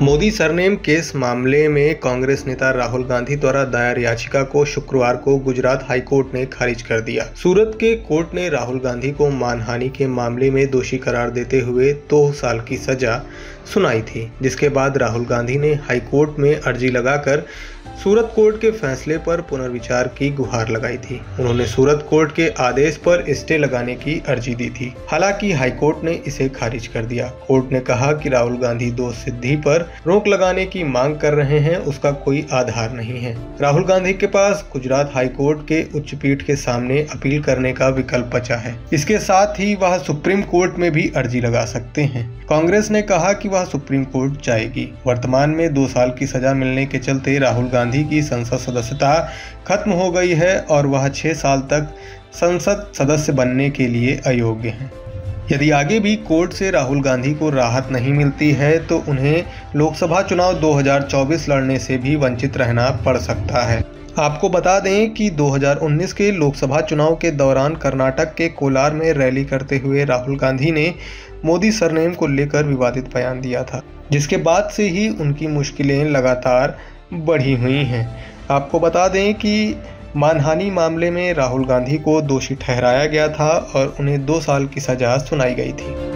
Modi surname case मामले में कांग्रेस नेता राहुल गांधी द्वारा दायर याचिका को शुक्रवार को गुजरात हाईकोर्ट ने खारिज कर दिया। सूरत के कोर्ट ने राहुल गांधी को मानहानि के मामले में दोषी करार देते हुए 2 साल की सजा सुनाई थी, जिसके बाद राहुल गांधी ने हाईकोर्ट में अर्जी लगाकर सूरत कोर्ट के फैसले पर पुनर्विचार की गुहार लगाई थी। उन्होंने सूरत कोर्ट के आदेश पर स्टे लगाने की अर्जी दी थी। हालांकि हाईकोर्ट ने इसे खारिज कर दिया। कोर्ट ने कहा कि राहुल गांधी दोष सिद्धि पर रोक लगाने की मांग कर रहे हैं, उसका कोई आधार नहीं है। राहुल गांधी के पास गुजरात हाईकोर्ट के उच्च पीठ के सामने अपील करने का विकल्प बचा है। इसके साथ ही वह सुप्रीम कोर्ट में भी अर्जी लगा सकते हैं। कांग्रेस ने कहा कि वह सुप्रीम कोर्ट जाएगी। वर्तमान में 2 साल की सजा मिलने के चलते राहुल गांधी की संसद सदस्यता खत्म हो गई है और वह 6 साल तक संसद सदस्य बनने के लिए अयोग्य हैं। यदि आगे भी कोर्ट से राहुल गांधी को राहत नहीं मिलती है तो उन्हें लोकसभा चुनाव 2024 लड़ने से भी वंचित रहना पड़ सकता है। आपको बता दें कि 2019 के लोकसभा चुनाव के दौरान कर्नाटक के कोलार में रैली करते हुए राहुल गांधी ने मोदी सरनेम को लेकर विवादित बयान दिया था, जिसके बाद से ही उनकी मुश्किलें लगातार बढ़ी हुई हैं। आपको बता दें कि मानहानि मामले में राहुल गांधी को दोषी ठहराया गया था और उन्हें 2 साल की सजा सुनाई गई थी।